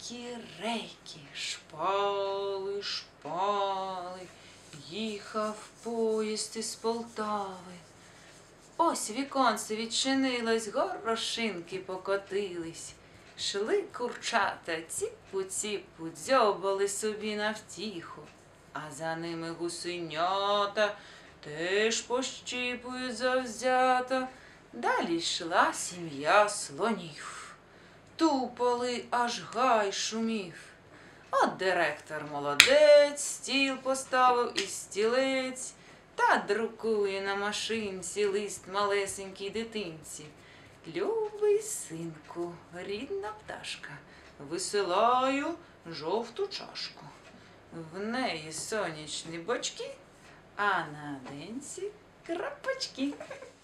рейки, шпали, шпали, їхав поїзд із Полтави. Ось віконце відчинилось, горошинки покотились. Шли курчата, ціпу-ціпу, дзьобали собі на втіху. А за ними гусенята теж пощіпують завзято. Далі йшла сім'я слонів. Тупали, аж гай шумів. От директор молодець, стіл поставив і стілець, та друкує на машинці лист малесенькій дитинці. Любий синку, рідна пташка, висилаю жовту чашку. В неї сонячні бочки, а на денці крапочки.